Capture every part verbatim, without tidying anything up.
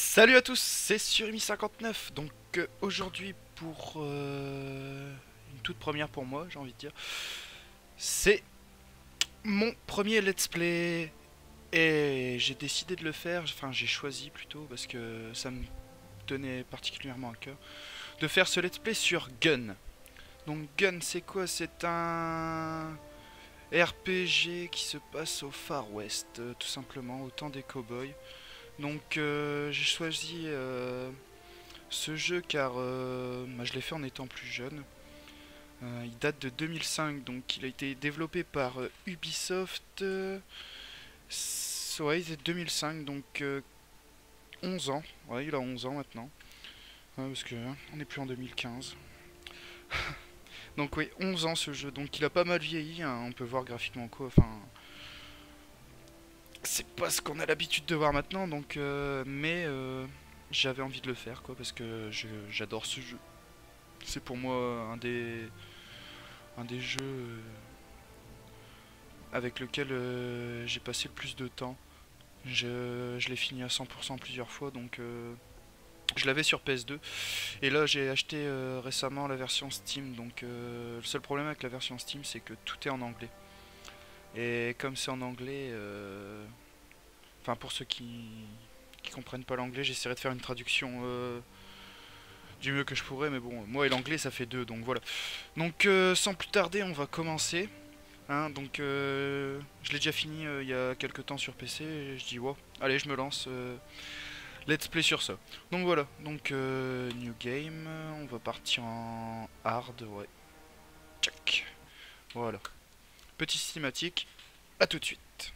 Salut à tous, c'est Surimi cinquante-neuf. Donc euh, aujourd'hui pour euh, une toute première pour moi, j'ai envie de dire, c'est mon premier let's play et j'ai décidé de le faire, enfin j'ai choisi plutôt parce que ça me tenait particulièrement à cœur de faire ce let's play sur Gun. Donc Gun c'est quoi? C'est un R P G qui se passe au Far West, euh, tout simplement, au temps des cowboys. Donc euh, j'ai choisi euh, ce jeu car euh, bah, je l'ai fait en étant plus jeune. Euh, il date de deux mille cinq, donc il a été développé par euh, Ubisoft. Euh, ouais, c'est deux mille cinq, donc euh, onze ans. Ouais, il a onze ans maintenant. Ouais, parce que hein, on n'est plus en deux mille quinze. Donc oui, onze ans ce jeu. Donc il a pas mal vieilli, hein, on peut voir graphiquement quoi. Enfin, c'est pas ce qu'on a l'habitude de voir maintenant, donc euh, mais euh, j'avais envie de le faire quoi parce que je- j'adore ce jeu. C'est pour moi un des un des jeux euh, avec lequel euh, j'ai passé le plus de temps. Je, je l'ai fini à cent pour cent plusieurs fois, donc euh, je l'avais sur P S deux. Et là, j'ai acheté euh, récemment la version Steam. Donc euh, le seul problème avec la version Steam, c'est que tout est en anglais. Et comme c'est en anglais, euh, enfin pour ceux qui qui comprennent pas l'anglais, j'essaierai de faire une traduction euh, du mieux que je pourrais. Mais bon, moi et l'anglais, ça fait deux, donc voilà. Donc euh, sans plus tarder, on va commencer. Hein, donc euh, je l'ai déjà fini euh, il y a quelques temps sur P C et je dis wow, allez je me lance, euh, let's play sur ça. Donc voilà, donc euh, new game, on va partir en hard, ouais, check. Voilà, petit cinématique, à tout de suite.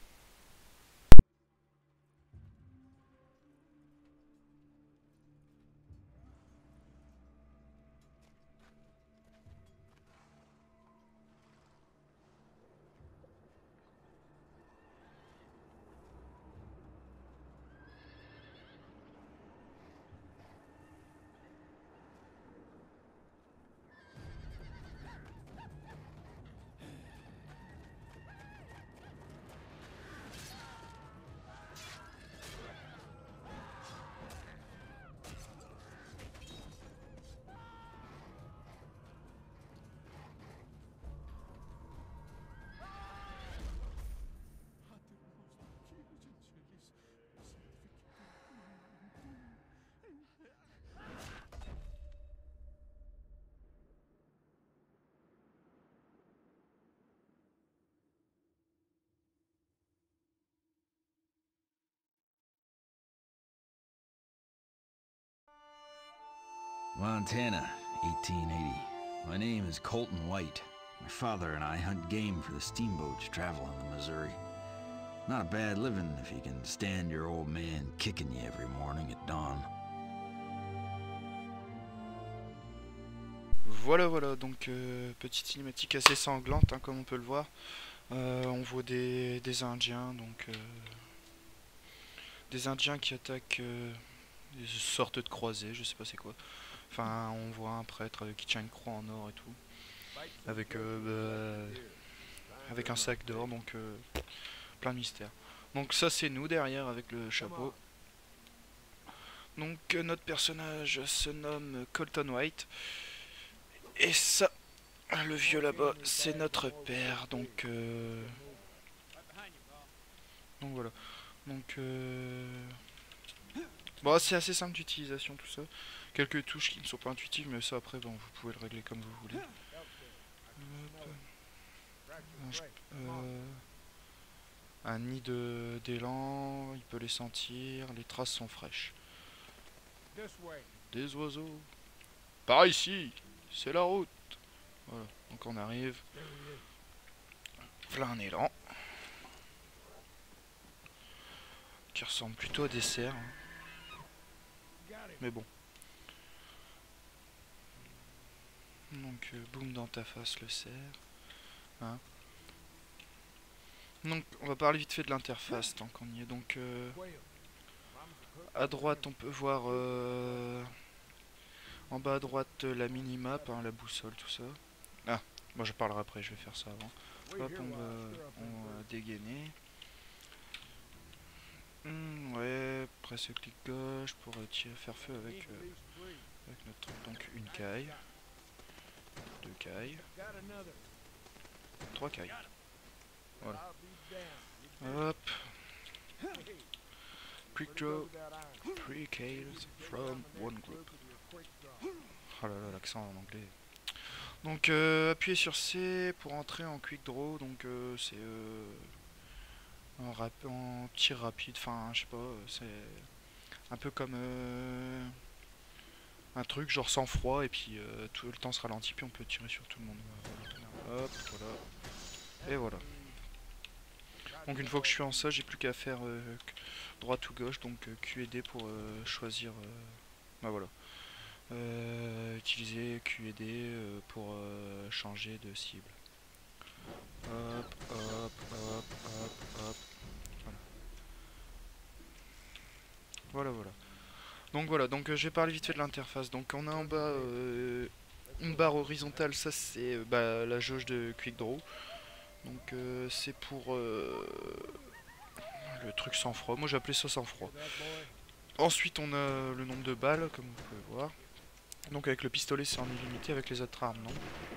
Montana, eighteen eighty. My name is Colton White. My father and I hunt game for the steamboats traveling the Missouri. Not a bad living if you can stand your old man kicking you every morning at dawn. Voilà, voilà, donc euh, petite cinématique assez sanglante, hein, comme on peut le voir. Euh, on voit des, des Indiens, donc euh, des Indiens qui attaquent euh, des sortes de croisés, je sais pas c'est quoi. Enfin, on voit un prêtre qui tient une croix en or et tout, avec euh, bah, avec un sac d'or, donc euh, plein de mystères. Donc ça c'est nous derrière avec le chapeau. Donc euh, notre personnage se nomme Colton White. Et ça, le vieux là-bas, c'est notre père. Donc, euh... donc voilà. Donc euh... bon, c'est assez simple d'utilisation tout ça. Quelques touches qui ne sont pas intuitives, mais ça après, bon, vous pouvez le régler comme vous voulez. Hop. Euh, un nid de d'élan, il peut les sentir, les traces sont fraîches. Des oiseaux. Par ici, c'est la route. Voilà, donc on arrive. Voilà un élan. Qui ressemble plutôt à des cerfs. Hein. Mais bon. Donc euh, boum dans ta face le cerf. Hein. Donc on va parler vite fait de l'interface tant qu'on y est. Donc euh, à droite on peut voir euh, en bas à droite la minimap, hein, la boussole, tout ça. Ah, moi je parlerai après, je vais faire ça avant. Hop, on va, on va dégainer. Mmh, ouais, presse clic gauche pour euh, tirer, faire feu avec, euh, avec notre... Donc une caille, deux cailles, trois cailles. Voilà. Hop. Quick draw, three cailles from one group. Oh là là, l'accent en anglais. Donc euh, appuyez sur C pour entrer en quick draw, donc euh, c'est euh, en, rap en tir rapide, enfin je sais pas, c'est un peu comme euh, un truc genre sans froid et puis euh, tout le temps se ralentit puis on peut tirer sur tout le monde. Hop, voilà. Et voilà. Donc une fois que je suis en ça, j'ai plus qu'à faire euh, droite ou gauche, donc euh, Q et D pour euh, choisir... Euh, bah voilà. Euh, utiliser Q et D euh, pour euh, changer de cible. Hop, hop, hop, hop, hop. Voilà. Voilà, voilà. Donc voilà, donc euh, je vais parler vite fait de l'interface. Donc on a en bas euh, une barre horizontale, ça c'est euh, bah, la jauge de Quick Draw. Donc euh, c'est pour euh, le truc sans froid. Moi j'ai appelé ça sans froid. Ensuite on a le nombre de balles, comme vous pouvez voir. Donc avec le pistolet c'est en illimité, avec les autres armes non.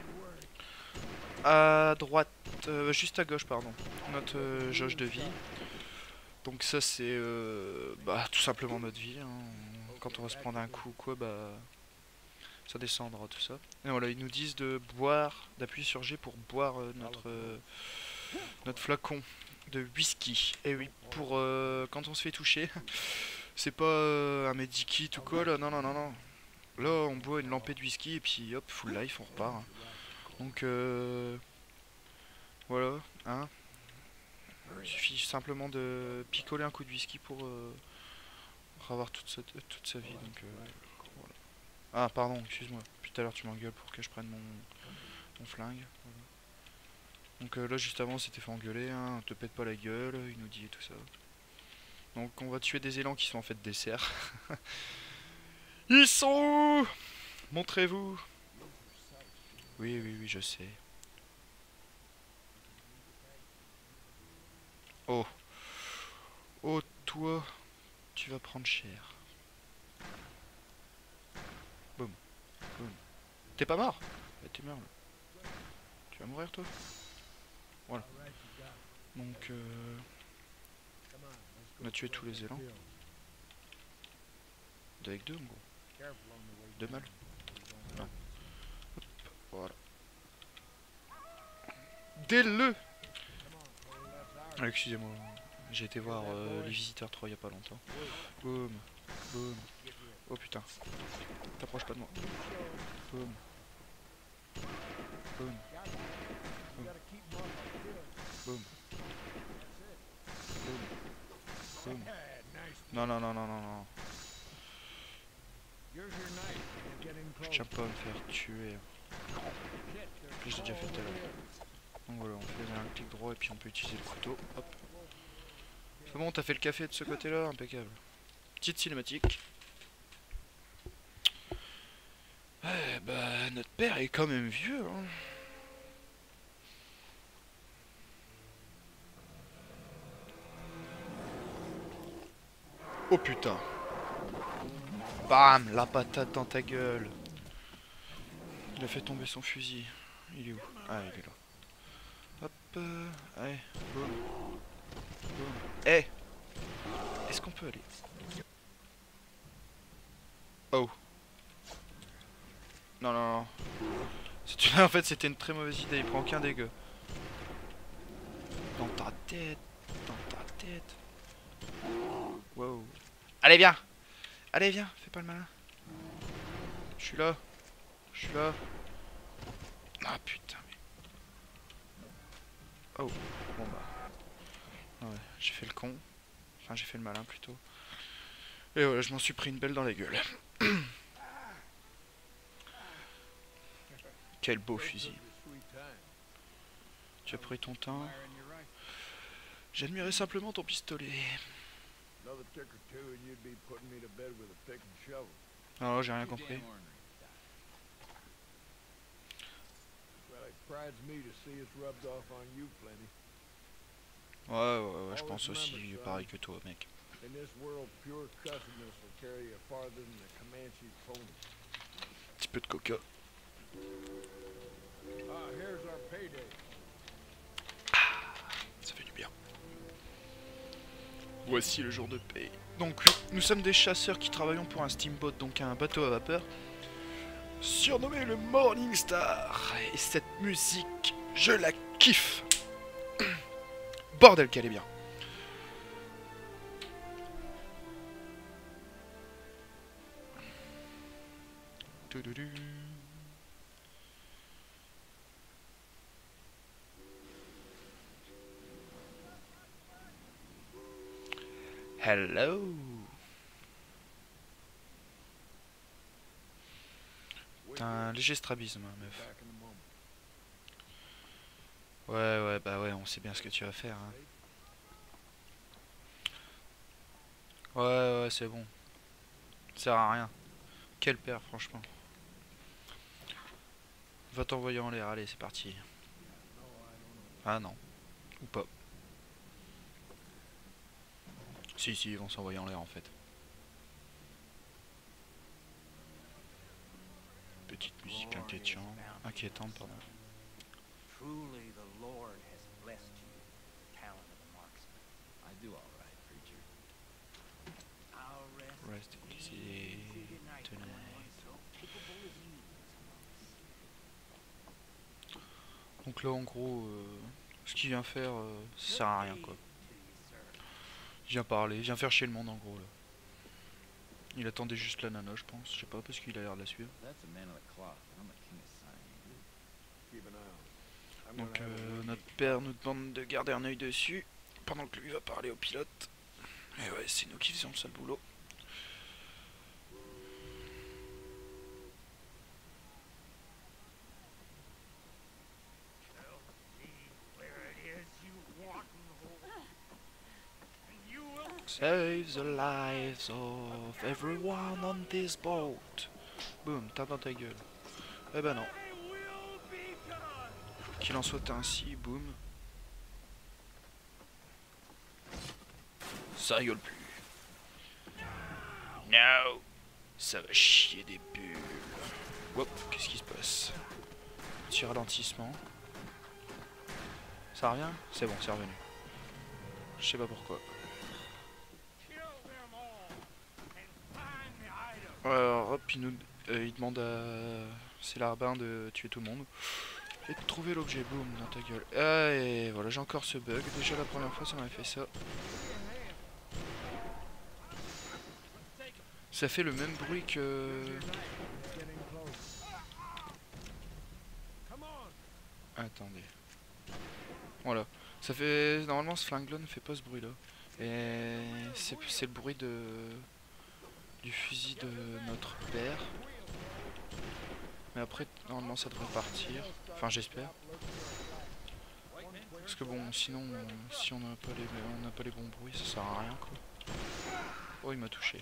À droite, euh, juste à gauche pardon, notre euh, jauge de vie. Donc ça c'est euh, bah, tout simplement notre vie. Hein. Quand on va se prendre un coup ou quoi, bah ça descendra tout ça. Et voilà, ils nous disent de boire, d'appuyer sur G pour boire euh, notre euh, notre flacon de whisky. Et oui, pour euh, quand on se fait toucher, c'est pas euh, un medikit ou quoi là, non non non non. Là on boit une lampée de whisky et puis hop, full life, on repart. Hein. Donc euh, voilà, hein. Il suffit simplement de picoler un coup de whisky pour euh, avoir toute sa, toute sa vie. Donc, euh, voilà. Ah pardon, excuse-moi. Puis tout à l'heure tu m'engueules pour que je prenne mon, mon flingue. Voilà. Donc euh, là juste avant on s'était fait engueuler, hein, te pète pas la gueule, il nous dit et tout ça. Donc on va tuer des élans qui sont en fait des cerfs. Ils sont où? Montrez-vous. Oui oui oui je sais. Oh. Oh toi, tu vas prendre cher. Boum. Boum. T'es pas mort? Bah, t'es mort là. Tu vas mourir toi? Voilà. Donc euh, on a tué tous les élans. Deux avec deux en gros. Deux mâles. Non. Hop, voilà. Dès-le. Ah, excusez-moi. J'ai été voir euh, les visiteurs trois il y a pas longtemps. Boum. Boum. Oh putain. T'approches pas de moi. Boum. Boum. Boum. Boum. Boum. Boum. Non non non non non non. Je tiens pas à me faire tuer. Je l'ai déjà fait tout à l'heure. Donc voilà, on fait un clic droit et puis on peut utiliser le couteau. Hop. C'est bon, t'as fait le café de ce côté-là, impeccable. Petite cinématique. Ouais, bah notre père est quand même vieux. Hein. Oh putain. Bam, la patate dans ta gueule. Il a fait tomber son fusil. Il est où? Ah, il est là. Hop, euh, allez, boum. Boum. Eh, est-ce qu'on peut aller? Oh. Non, non, non. En fait, c'était une très mauvaise idée. Il prend aucun dégât. Dans ta tête. Dans ta tête. Wow. Allez, viens. Allez, viens. Fais pas le malin. Je suis là. Je suis là. Ah, putain. Mais... Oh. Bon, bah. Ah ouais, j'ai fait le con. Enfin, j'ai fait le malin, plutôt. Et voilà, je m'en suis pris une belle dans la gueule. Quel beau fusil. Tu as pris ton temps. J'admirais simplement ton pistolet. Non, j'ai rien compris. Ouais, ouais, ouais, je pense aussi pareil que toi, mec. In this world, pure cussedness will carry you farther than the Comanche pony. Un petit peu de coca. Ah, here's our payday. Ça fait du bien. Voici le jour de paye. Donc oui, nous sommes des chasseurs qui travaillons pour un steamboat, donc un bateau à vapeur, surnommé le Morning Star. Et cette musique, je la kiffe. Bordel qu'elle est bien. Toudoudou. Hello. T'as un léger strabisme, hein, meuf. Back in a moment. Ouais, ouais, bah ouais, on sait bien ce que tu vas faire. Hein. Ouais, ouais, c'est bon. Ça sert à rien. Quel père, franchement. Va t'envoyer en l'air, allez, c'est parti. Ah non. Ou pas. Si, si, ils vont s'envoyer en l'air en fait. Petite musique inquiétante, inquiétante, pardon. Truly the Lord has blessed you, talent of the marksman. I do all right, preacher. I'll rest, Rest easy tonight. so capable as you. Donc là en gros, euh, ce qu'il vient faire, euh, ça sert à rien quoi. Il vient parler, il vient faire chier le monde en gros là. Il attendait juste la nana je pense, je sais pas parce qu'il a l'air de la suivre. That's a man of the cloth. I'm a king of Siam. Keep an eye on him. I'm Donc gonna have a euh, look notre at- père nous demande de garder un œil dessus pendant que lui va parler au pilote. Et ouais, c'est nous qui faisons le sale boulot. Where it is, you wanton hole. And you will Save the lives of everyone on this boat. Boum, tape dans ta gueule. Eh ben non. will be done. Qu'il en soit ainsi, boum. Ça rigole plus. No. Ça va chier des bulles. Hop, qu'est-ce qui se passe? Petit ralentissement. Ça revient? C'est bon, c'est revenu. Je sais pas pourquoi. Kill them all and find the item. Alors hop, il nous euh, il demande à c'est l'arbin de tuer tout le monde. Et de trouver l'objet, boum, dans ta gueule. Ah, et voilà, j'ai encore ce bug. Déjà la première fois ça m'avait fait ça. Ça fait le même bruit que... Getting close. Come on. Attendez. Voilà. Ça fait... Normalement ce flingue-là ne fait pas ce bruit-là. Et c'est c'est le bruit de... du fusil de notre père. Mais après, normalement ça devrait partir. Enfin j'espère. Parce que bon, sinon, euh, si on n'a pas, les... on n'a pas les bons bruits, ça sert à rien quoi. Oh, il m'a touché.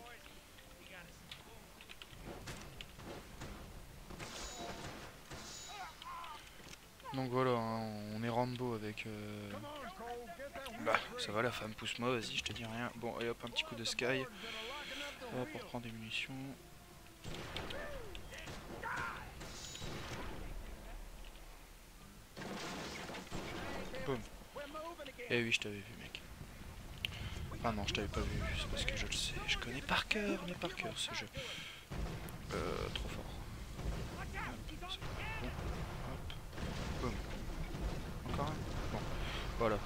Donc voilà, hein, on est Rambo avec... Euh... Come on, Cole. Get that Bah, ça va la femme, pousse-moi, vas-y, je te dis rien. Bon, et hop, un petit coup de sky. Hop, pour prendre des munitions. Boum. Eh oui, je t'avais vu, mec. Ah non, je t'avais pas vu, c'est parce que je le sais. Je connais par cœur, mais par cœur ce jeu. Euh, trop fort. Hop, c'est bon. Hop. Boum. Encore un. Bon, voilà.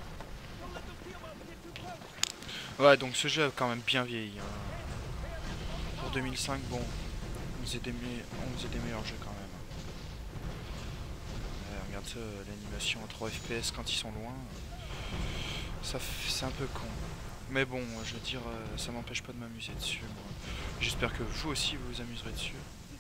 Ouais, donc ce jeu a quand même bien vieilli. Hein. Pour deux mille cinq, bon, on faisait des, me... on faisait des meilleurs jeux quand même. Ouais, regarde ça, l'animation à trois F P S quand ils sont loin. Ça f... C'est un peu con. Mais bon, je veux dire, euh, ça m'empêche pas de m'amuser dessus. J'espère que vous aussi vous vous amuserez dessus.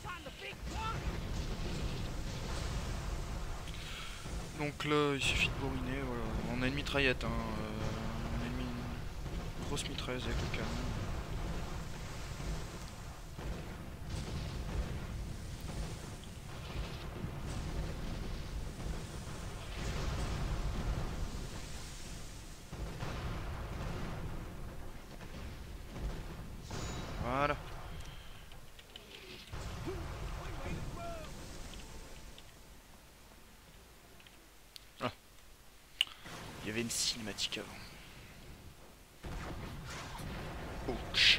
Donc là, il suffit de bourriner, voilà. On a une mitraillette, hein. Euh, on a une, une grosse mitrailleuse avec le canon. regarder une cinématique avant. Ouch.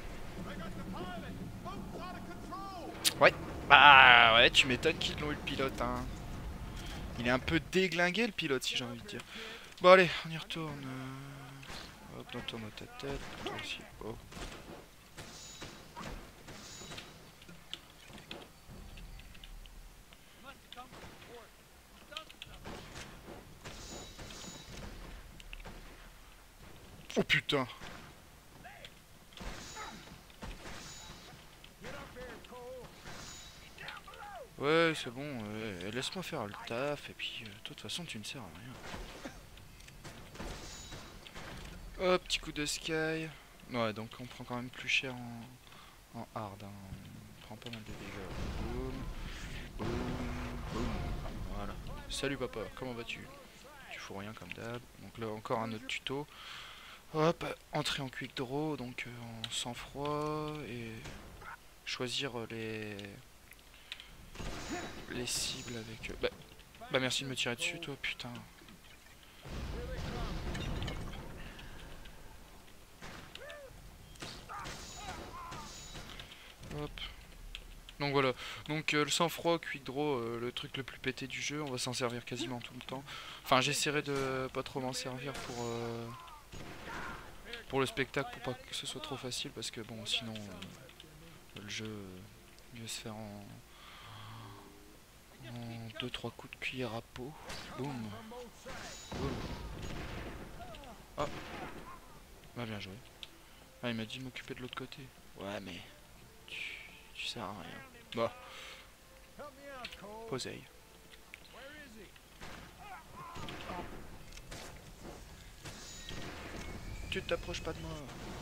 Ouais, bah ouais, tu m'étonnes qu'ils l'ont eu le pilote, hein. Il est un peu déglingué le pilote, si j'ai envie de dire. Bon allez, on y retourne. Euh... Hop, on tourne ta tête, toi aussi. Oh. Oh putain. Ouais, c'est bon, euh, laisse-moi faire le taf, et puis, euh, de toute façon, tu ne sers à rien. Hop, petit coup de sky. Ouais, donc on prend quand même plus cher en, en hard, hein. On prend pas mal de dégâts. Boum, boum, boum. Voilà. Salut papa, comment vas-tu? Tu fous rien comme d'hab. Donc là, encore un autre tuto. Hop, entrer en quick draw, donc euh, en sang-froid, et choisir les... les cibles avec... Euh, bah, bah merci de me tirer dessus toi, putain. Hop. Donc voilà, donc euh, le sang-froid, quick draw, euh, le truc le plus pété du jeu, on va s'en servir quasiment tout le temps. Enfin j'essaierai de pas trop m'en servir pour... Euh, pour le spectacle, pour pas que ce soit trop facile, parce que bon sinon euh, le jeu euh, va se faire en... en deux trois coups de cuillère à peau. Boum. Boum. Ah. Bah bien joué. Ah il m'a dit de m'occuper de l'autre côté. Ouais mais tu, tu sers à rien. Bah. Poseille. Tu t'approches pas de moi.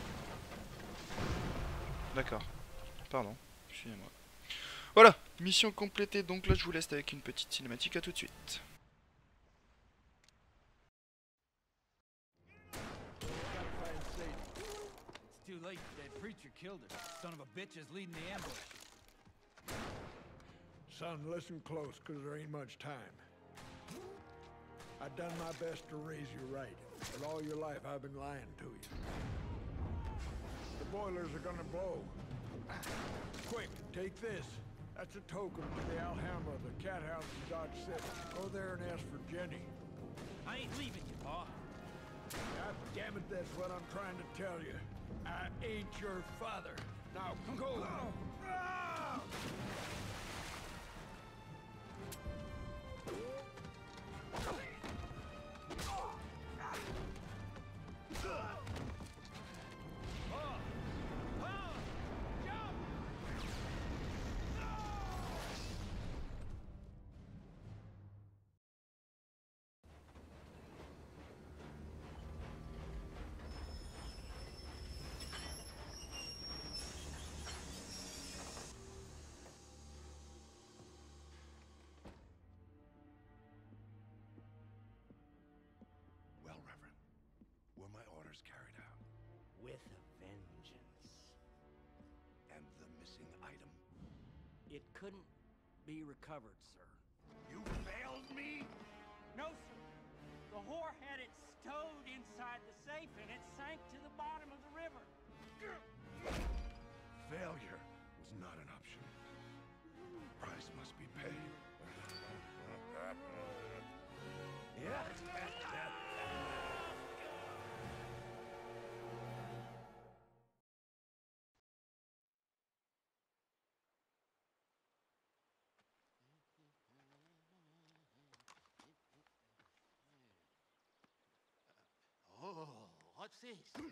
D'accord. Pardon. Excusez-moi. Voilà. Mission complétée. Donc là je vous laisse avec une petite cinématique. À tout de suite. Too late. That preacher killed her. Son of a bitch is leading the ambush. Son, listen close, cause there ain't much time. I've done my best to raise you right, but all your life I've been lying to you. The boilers are gonna blow. Quick, take this. That's a token to the Alhambra, the cat house in Dodge City. Go there and ask for Jenny. I ain't leaving you, Pa. God damn it, that's what I'm trying to tell you. I ain't your father. Now go! Well, Reverend, were my orders carried out? With a vengeance. And the missing item? It couldn't be recovered, sir. You failed me? No, sir. The whore had it stowed inside the safe and it sank to the bottom of the river. Failure was not an option. Price must be paid. Yeah. Oh, what's this? Give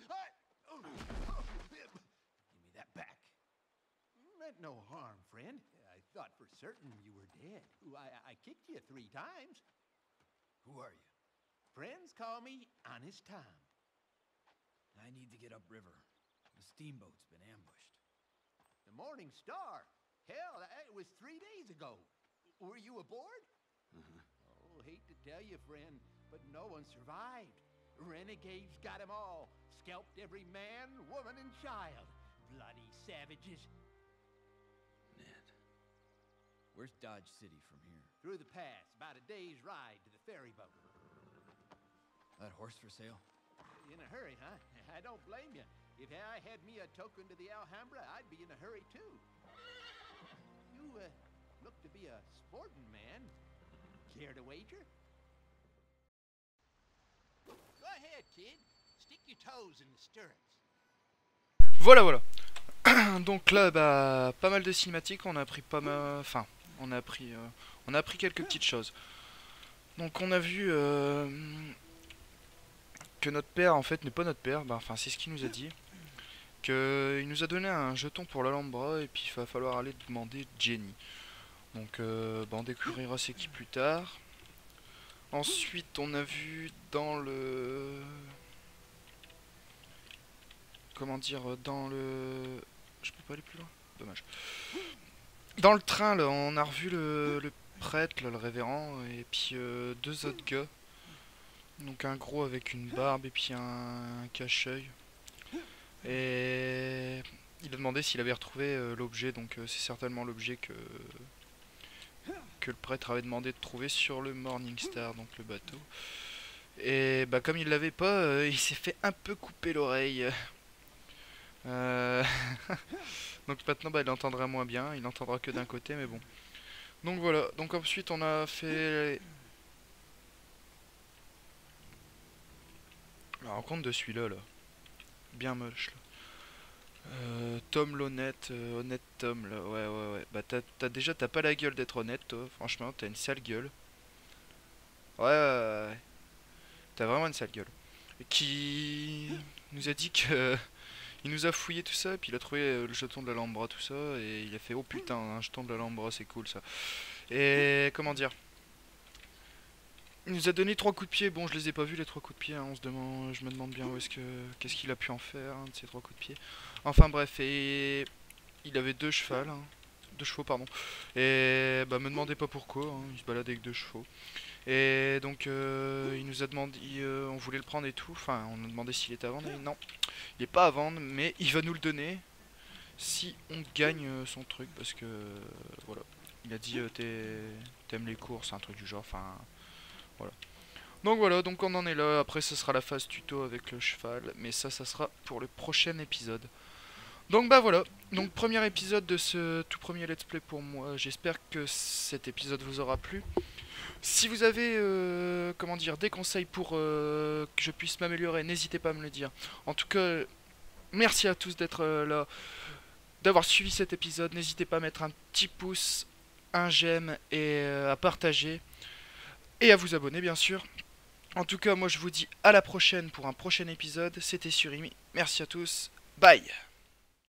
me that back. Meant no harm, friend. I thought for certain you were dead. I, I kicked you three times. Who are you? Friends call me Honest Tom. I need to get upriver. The steamboat's been ambushed. The Morning Star? Hell, it was three days ago. Were you aboard? Uh-huh. Oh, hate to tell you, friend, but no one survived. Renegades got them all. Scalped every man, woman, and child. Bloody savages. Ned. Where's Dodge City from here? Through the pass, about a day's ride to the ferry boat. That horse for sale? In a hurry, huh? I don't blame you. If I had me a token to the Alhambra, I'd be in a hurry too. You uh, look to be a sporting man. Care to wager? Go ahead, kid. Stick your toes in the stirrups. Voilà, voilà. Donc là, bah, pas mal de cinématiques. On a appris pas mal. Enfin, on a appris, euh, on a appris quelques petites choses. Donc on a vu euh, que notre père, en fait, n'est pas notre père. Bah, enfin, c'est ce qu'il nous a dit. Que il nous a donné un jeton pour l'Alhambra et puis il va falloir aller demander Jenny. Donc, euh, bah, on découvrira c'est qui plus tard. Ensuite, on a vu dans le... Comment dire, dans le... Je peux pas aller plus loin? Dommage. Dans le train, là, on a revu le, le prêtre, là, le révérend, et puis euh, deux autres gars. Donc un gros avec une barbe et puis un, un cache-œil. Et il a demandé s'il avait retrouvé euh, l'objet, donc euh, c'est certainement l'objet que... que le prêtre avait demandé de trouver sur le Morning Star, donc le bateau. Et bah comme il l'avait pas, euh, il s'est fait un peu couper l'oreille. Euh... donc maintenant bah, il entendra moins bien, il entendra que d'un côté, mais bon. Donc voilà, donc ensuite on a fait la rencontre de celui-là, là. Bien moche, là. Euh, Tom l'honnête, euh, honnête Tom, là, ouais, ouais, ouais. Bah, t'as, t'as déjà, t'as pas la gueule d'être honnête, toi. Franchement, t'as une sale gueule. Ouais, ouais, ouais, ouais. T'as vraiment une sale gueule. Et qui nous a dit que... il nous a fouillé tout ça, et puis il a trouvé euh, le jeton de l'Alhambra, tout ça, et il a fait, oh putain, un jeton de l'Alhambra, c'est cool, ça. Et, comment dire... il nous a donné trois coups de pied. Bon, je les ai pas vus les trois coups de pied, hein. On se demande, je me demande bien où est-ce que, qu'est-ce qu'il a pu en faire, hein, de ces trois coups de pied. Enfin bref, et il avait deux chevals, hein. deux chevaux pardon. Et bah me demandez pas pourquoi, hein. Il se balade avec deux chevaux. Et donc euh, il nous a demandé, euh, on voulait le prendre et tout. Enfin, on a demandé s'il était à vendre. Et non, il est pas à vendre, mais il va nous le donner si on gagne euh, son truc, parce que euh, voilà, il a dit euh, t'aimes les courses, un truc du genre. Enfin. Voilà. Donc voilà, donc on en est là. Après ce sera la phase tuto avec le cheval, mais ça, ça sera pour le prochain épisode. Donc bah voilà, donc premier épisode de ce tout premier let's play pour moi. J'espère que cet épisode vous aura plu. Si vous avez, euh, comment dire, des conseils pour euh, que je puisse m'améliorer, n'hésitez pas à me le dire. En tout cas, merci à tous d'être euh, là, d'avoir suivi cet épisode. N'hésitez pas à mettre un petit pouce, un j'aime et euh, à partager. Et à vous abonner bien sûr. En tout cas moi je vous dis à la prochaine pour un prochain épisode. C'était Surimi. Merci à tous. Bye.